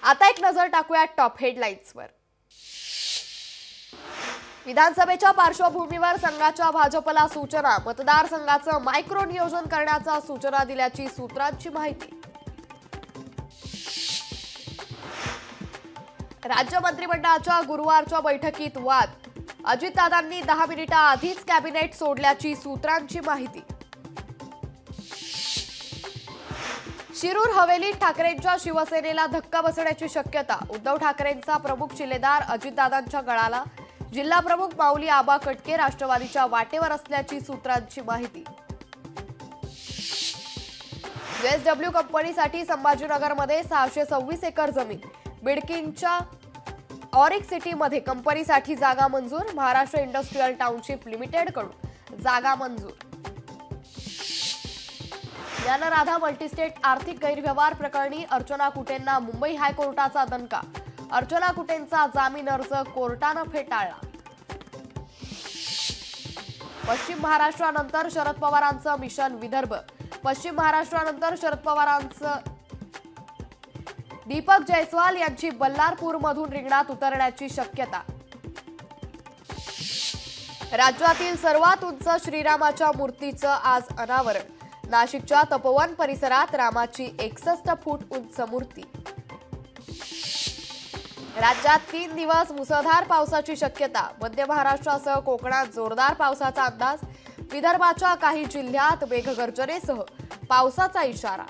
आता एक नजर टाकूया टॉप हेडलाईन्सवर। विधानसभेच्या पार्श्वभूमीवर संघाच्या भाजपला सूचना, मतदारसंघाचं मायक्रो नियोजन करण्याचा सूचना दिल्याची सूत्रांची माहिती। राज्य मंत्रिमंडळाच्या गुरुवारच्या बैठकीत वाद, अजितदादांनी 10 मिनिटांआधीच कॅबिनेट सोडल्याची सूत्रांची माहिती। शिरूर हवेलीत ठाकरेंच्या शिवसेनेला धक्का बसण्याची शक्यता, उद्धव ठाकरेंचा प्रमुख शिलेदार अजितदादांच्या गळाला, जिल्हा प्रमुख माऊली आबा कटके राष्ट्रवादीच्या वाटेवर असल्याची सूत्रांची माहिती। जेएसडब्ल्यू कंपनीसाठी संभाजीनगरमध्ये 626 एकर जमीन, बिडकींच्या ऑरिक सिटीमध्ये कंपनीसाठी जागा मंजूर, महाराष्ट्र इंडस्ट्रियल टाउनशिप लिमिटेडकडून जागा मंजूर। ज्ञानराधा मल्टीस्टेट आर्थिक गैरव्यवहार प्रकरणी अर्चना कुटेंना मुंबई हायकोर्टाचा दणका, अर्चना कुटेंचा जामीन अर्ज कोर्टानं फेटाळला। पश्चिम महाराष्ट्रानंतर शरद पवारांचं मिशन विदर्भ, पश्चिम महाराष्ट्रानंतर शरद पवारांचं दीपक जयस्वाल यांची बल्लारपूरमधून रिंगणात उतरण्याची शक्यता। राज्यातील सर्वात उंच श्रीरामाच्या मूर्तीचं आज अनावरण, नाशिकच्या तपोवन परिसरात रामाची 61 फूट उंच मूर्ती। राज्यात 3 दिवस मुसळधार पावसाची शक्यता, मध्य महाराष्ट्रासह कोकणात जोरदार पावसाचा अंदाज, विदर्भाच्या काही जिल्ह्यात मेघगर्जनेसह पावसाचा इशारा।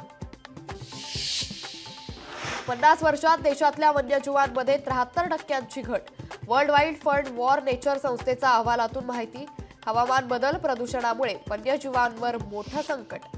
50 वर्षात देशातल्या वन्यजीवांमध्ये 73% घट, world wild fund war nature संस्थेचा अहवालातून माहिती। हवामान बदल, प्रदूषणामुळे वन्यजीवांवर मोठं संकट।